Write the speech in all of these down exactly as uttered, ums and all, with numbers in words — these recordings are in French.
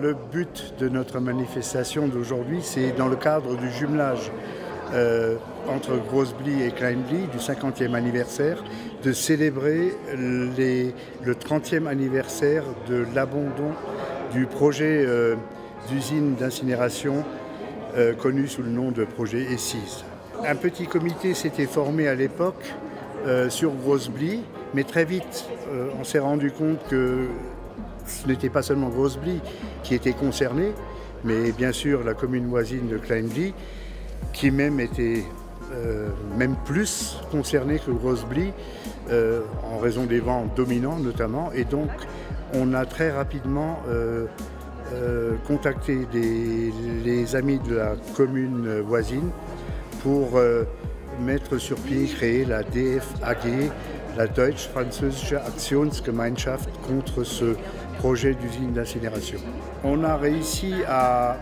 le but de notre manifestation d'aujourd'hui, c'est dans le cadre du jumelage euh, entre Großblie et Kleinblie, du cinquantième anniversaire, de célébrer les, le trentième anniversaire de l'abandon du projet euh, d'usine d'incinération euh, connu sous le nom de projet E S I S. Un petit comité s'était formé à l'époque euh, sur Großblie, mais très vite euh, on s'est rendu compte que ce n'était pas seulement Großblie qui était concerné, mais bien sûr la commune voisine de Kleinblie, qui même était euh, même plus concernée que Großblie, euh, en raison des vents dominants notamment. Et donc on a très rapidement euh, euh, contacté des, les amis de la commune voisine pour euh, mettre sur pied, créer la D F A G, la Deutsch-Französische Aktionsgemeinschaft, contre ce projet d'usine d'incinération. On a réussi à,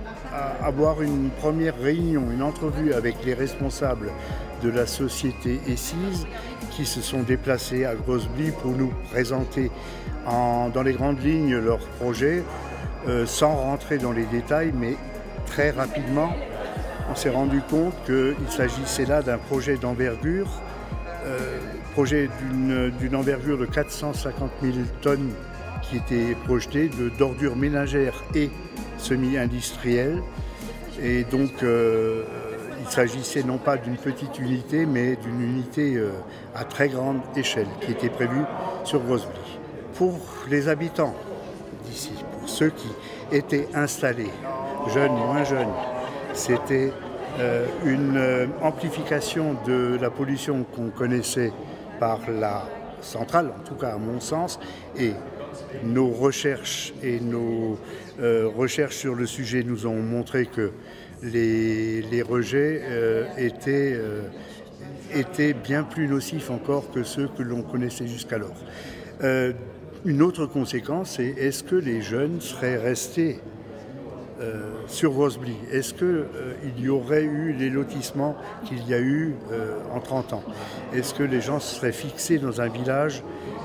à avoir une première réunion, une entrevue avec les responsables de la société E S I S qui se sont déplacés à Großblie pour nous présenter en, dans les grandes lignes leur projet, euh, sans rentrer dans les détails, mais très rapidement on s'est rendu compte qu'il s'agissait là d'un projet d'envergure, euh, projet d'une envergure de quatre cent cinquante mille tonnes qui était projeté d'ordures ménagères et semi-industrielles. Et donc euh, il s'agissait non pas d'une petite unité, mais d'une unité euh, à très grande échelle qui était prévue sur Großblie. Pour les habitants d'ici, pour ceux qui étaient installés, jeunes et moins jeunes, c'était euh, une euh, amplification de la pollution qu'on connaissait par la centrale, en tout cas à mon sens, et nos recherches et nos euh, recherches sur le sujet nous ont montré que les, les rejets euh, étaient, euh, étaient bien plus nocifs encore que ceux que l'on connaissait jusqu'alors. Euh, une autre conséquence, c'est est-ce que les jeunes seraient restés euh, sur Großblie? Est-ce qu'il euh, y aurait eu les lotissements qu'il y a eu euh, en trente ans? Est-ce que les gens seraient fixés dans un village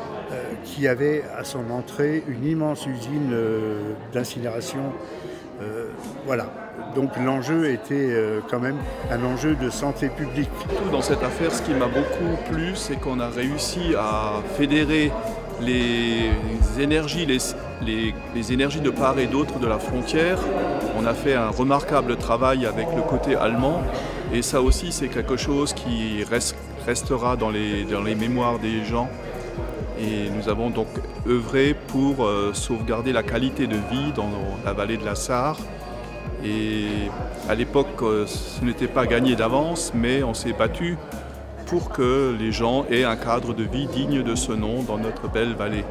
qui avait à son entrée une immense usine euh, d'incinération. Euh, voilà. Donc l'enjeu était euh, quand même un enjeu de santé publique. Dans cette affaire, ce qui m'a beaucoup plu, c'est qu'on a réussi à fédérer les énergies, les, les, les énergies de part et d'autre de la frontière. On a fait un remarquable travail avec le côté allemand. Et ça aussi, c'est quelque chose qui reste, restera dans les, dans les mémoires des gens. Et nous avons donc œuvré pour euh, sauvegarder la qualité de vie dans la vallée de la Sarre. Et à l'époque, euh, ce n'était pas gagné d'avance, mais on s'est battu pour que les gens aient un cadre de vie digne de ce nom dans notre belle vallée.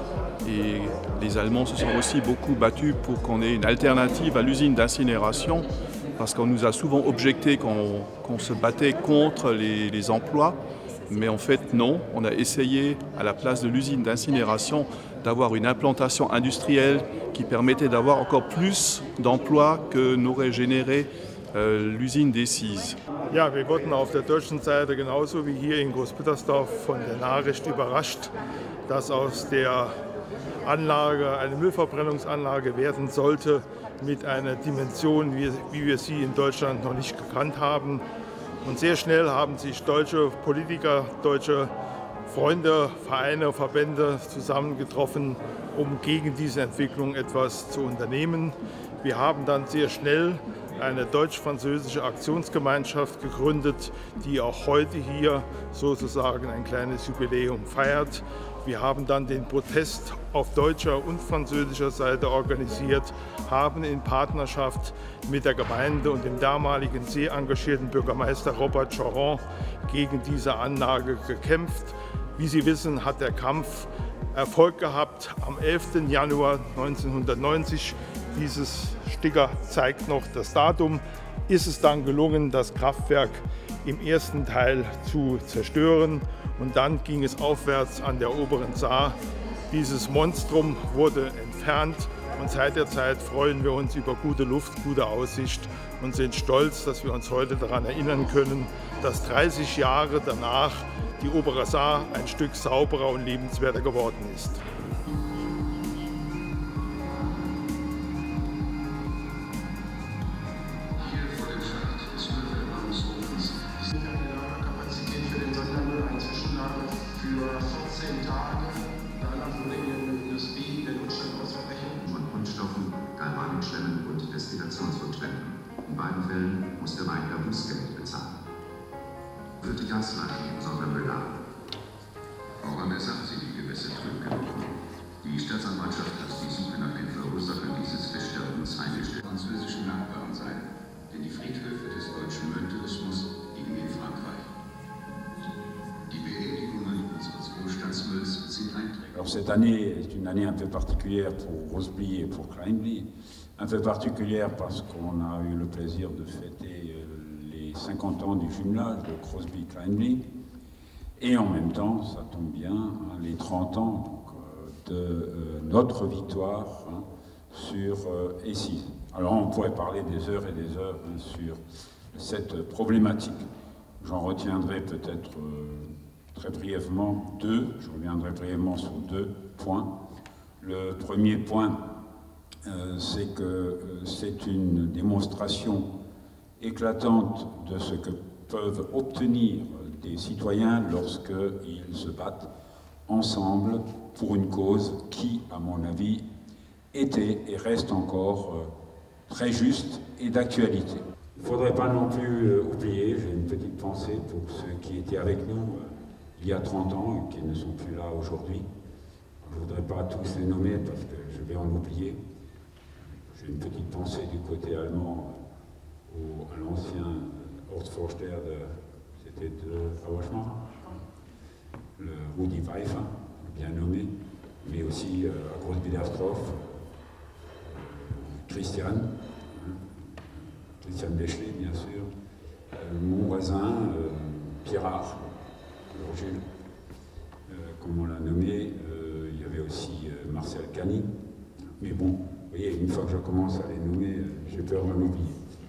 Et les Allemands se sont aussi beaucoup battus pour qu'on ait une alternative à l'usine d'incinération, parce qu'on nous a souvent objecté qu'on qu'on se battait contre les, les emplois. Mais en fait, non. On a essayé, à la place de l'usine d'incinération, d'avoir une implantation industrielle qui permettait d'avoir encore plus d'emplois que n'aurait généré äh, l'usine d'E S I S. Ja, wir wurden auf der deutschen Seite genauso wie hier in Großbittersdorf von der Nachricht überrascht, dass aus der Anlage eine Müllverbrennungsanlage werden sollte mit einer Dimension, wie, wie wir sie in Deutschland noch nicht gekannt haben. Und sehr schnell haben sich deutsche Politiker, deutsche Freunde, Vereine, Verbände zusammengetroffen, um gegen diese Entwicklung etwas zu unternehmen. Wir haben dann sehr schnell eine deutsch-französische Aktionsgemeinschaft gegründet, die auch heute hier sozusagen ein kleines Jubiläum feiert. Wir haben dann den Protest auf deutscher und französischer Seite organisiert, haben in Partnerschaft mit der Gemeinde und dem damaligen sehr engagierten Bürgermeister Robert Choron gegen diese Anlage gekämpft. Wie Sie wissen, hat der Kampf Erfolg gehabt. Am elften Januar neunzehnhundertneunzig, dieses Sticker zeigt noch das Datum, ist es dann gelungen, das Kraftwerk im ersten Teil zu zerstören. Und dann ging es aufwärts an der oberen Saar. Dieses Monstrum wurde entfernt und seit der Zeit freuen wir uns über gute Luft, gute Aussicht und sind stolz, dass wir uns heute daran erinnern können, dass dreißig Jahre danach die obere Saar ein Stück sauberer und lebenswerter geworden ist. Geld bezahlen. Wird die Gasleitung Sondermüller. Auch an der Sache sind die Gewässer trüb gelaufen. Die Staatsanwaltschaft hat die Suche nach den Verursachern dieses Fischsterbens eingestellt. Französischen Nachbarn sein, denn die Friedhöfe des deutschen Mülltourismus liegen in Frankreich. Die Beerdigungen unseres Wohlstandsmülls sind einträglich. Alors cette année est une année un peu particulière pour Crosby et pour Kleinbly. Un peu particulière parce qu'on a eu le plaisir de fêter les cinquante ans du jumelage de Crosby-Kleinbly. Et en même temps, ça tombe bien, hein, les trente ans donc, euh, de euh, notre victoire hein, sur euh, E six. Alors on pourrait parler des heures et des heures hein, sur cette problématique. J'en retiendrai peut-être euh, très brièvement deux, je reviendrai brièvement sur deux points. Le premier point, euh, c'est que euh, c'est une démonstration éclatante de ce que peuvent obtenir des citoyens lorsqu'ils se battent ensemble pour une cause qui, à mon avis, était et reste encore euh, très juste et d'actualité. Il ne faudrait pas non plus euh, oublier, j'ai une petite pensée pour ceux qui étaient avec nous euh, il y a trente ans et qui ne sont plus là aujourd'hui. Je ne voudrais pas tous les nommer parce que je vais en oublier. J'ai une petite pensée du côté allemand euh, au, à l'ancien Ortsvorsteher de c'était de Auschwitz, le Rudi Pfeiffer, bien nommé, mais aussi euh, à Großbiedersdorf, euh, Christian, hein, Christian Beschley, bien sûr, euh, mon voisin, euh, Pirard, alors Jules, euh, comme on l'a nommé, euh, il y avait aussi euh, Marcel Cani, mais bon, vous voyez, une fois que je commence à les nommer, euh, j'ai peur d'en oublier.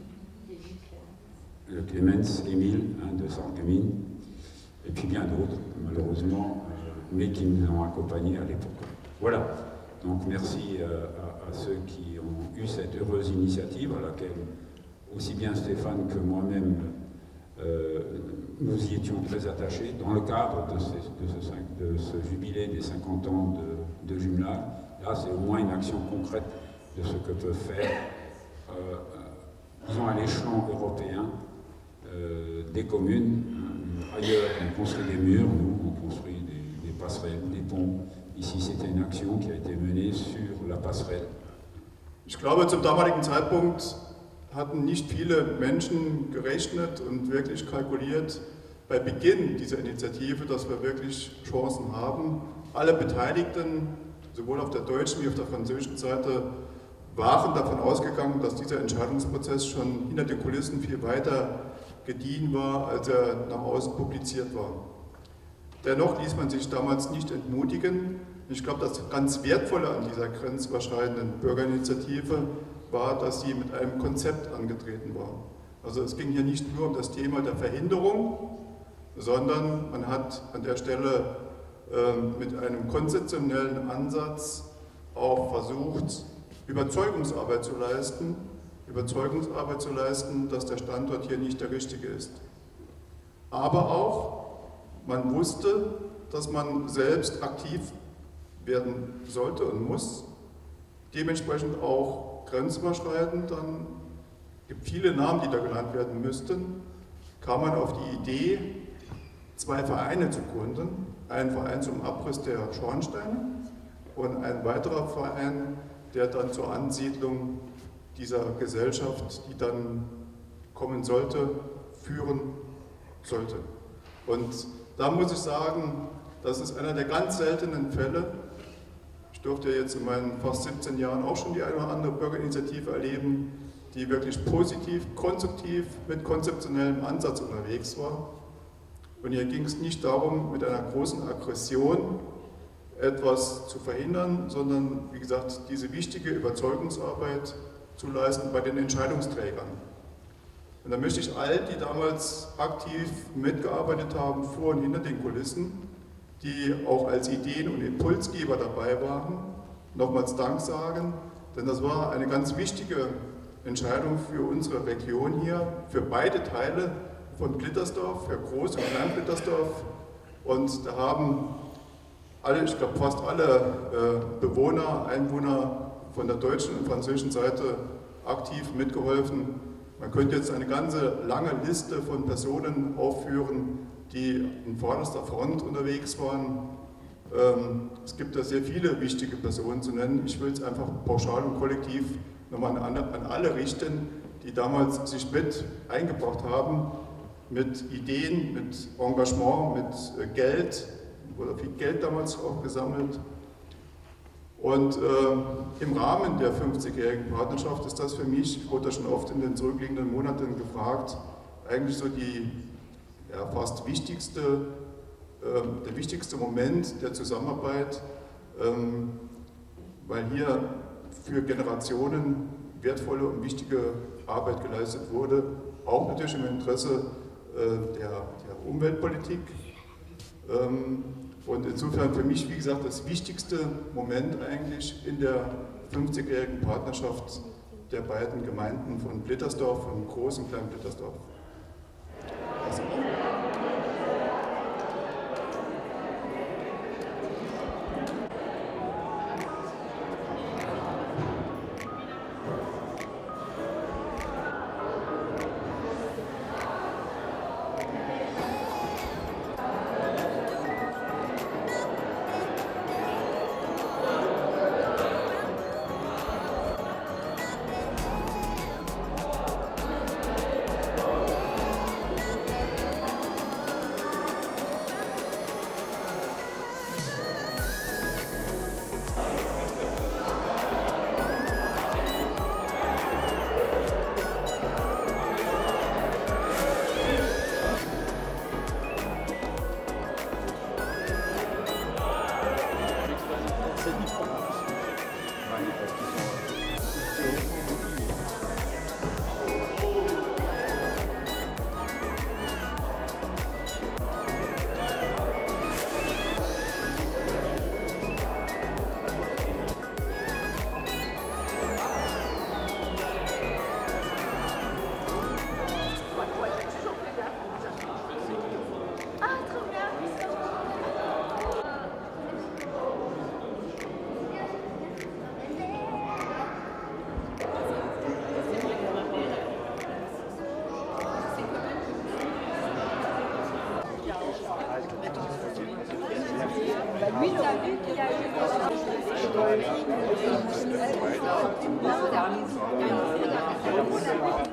Le Clemens, Émile hein, de Sarreguemines, et puis bien d'autres, malheureusement, euh, mais qui nous ont accompagnés à l'époque. Voilà, donc merci euh, à, à ceux qui ont eu cette heureuse initiative, à laquelle aussi bien Stéphane que moi-même, euh, nous y étions très attachés, dans le cadre de, ces, de, ce, de ce jubilé des cinquante ans de, de jumelage. Là, c'est au moins une action concrète de ce que peut faire, euh, disons, à l'échelon européen, Euh, des communes. Ailleurs, on construit des murs, nous, on construit des, des passerelles, des ponts. Ici, c'était une action qui a été menée sur la passerelle. Ich glaube, zum damaligen Zeitpunkt hatten nicht viele Menschen gerechnet und wirklich kalkuliert bei Beginn dieser Initiative, dass wir wirklich Chancen haben. Alle Beteiligten, sowohl auf der deutschen wie auf der französischen Seite, waren davon ausgegangen, dass dieser Entscheidungsprozess schon hinter den Kulissen viel weiter gediehen war, als er nach außen publiziert war. Dennoch ließ man sich damals nicht entmutigen. Ich glaube, das ganz Wertvolle an dieser grenzüberschreitenden Bürgerinitiative war, dass sie mit einem Konzept angetreten war. Also es ging hier nicht nur um das Thema der Verhinderung, sondern man hat an der Stelle äh, mit einem konzeptionellen Ansatz auch versucht, Überzeugungsarbeit zu leisten, Überzeugungsarbeit zu leisten, dass der Standort hier nicht der richtige ist. Aber auch, man wusste, dass man selbst aktiv werden sollte und muss, dementsprechend auch grenzüberschreitend. Dann gibt viele Namen, die da genannt werden müssten, kam man auf die Idee, zwei Vereine zu gründen, einen Verein zum Abriss der Schornsteine und ein weiterer Verein, der dann zur Ansiedlung dieser Gesellschaft, die dann kommen sollte, führen sollte. Und da muss ich sagen, das ist einer der ganz seltenen Fälle. Ich durfte jetzt in meinen fast siebzehn Jahren auch schon die eine oder andere Bürgerinitiative erleben, die wirklich positiv, konstruktiv, mit konzeptionellem Ansatz unterwegs war. Und hier ging es nicht darum, mit einer großen Aggression etwas zu verhindern, sondern, wie gesagt, diese wichtige Überzeugungsarbeit zu leisten bei den Entscheidungsträgern. Und da möchte ich all, die damals aktiv mitgearbeitet haben, vor und hinter den Kulissen, die auch als Ideen- und Impulsgeber dabei waren, nochmals Dank sagen, denn das war eine ganz wichtige Entscheidung für unsere Region hier, für beide Teile von Blittersdorf, für Groß- und Klein-Blittersdorf. Und da haben alle, ich glaube fast alle äh, Bewohner, Einwohner von der deutschen und französischen Seite aktiv mitgeholfen, Man könnte jetzt eine ganze lange Liste von Personen aufführen, die in vorderster Front unterwegs waren. Ähm, es gibt da sehr viele wichtige Personen zu nennen. Ich will es einfach pauschal und kollektiv nochmal an, an alle richten, die damals sich mit eingebracht haben, mit Ideen, mit Engagement, mit Geld, oder viel Geld damals auch gesammelt. Und äh, im Rahmen der fünfzigjährigen Partnerschaft ist das für mich, ich wurde da schon oft in den zurückliegenden Monaten gefragt, eigentlich so die ja, fast wichtigste, äh, der wichtigste Moment der Zusammenarbeit, ähm, weil hier für Generationen wertvolle und wichtige Arbeit geleistet wurde, auch natürlich im Interesse äh, der, der Umweltpolitik. Ähm, Und insofern für mich, wie gesagt, das wichtigste Moment eigentlich in der fünfzigjährigen Partnerschaft der beiden Gemeinden von Blittersdorf, von Groß- und Klein-Blittersdorf. Also Lui, tu as vu qu'il y a eu...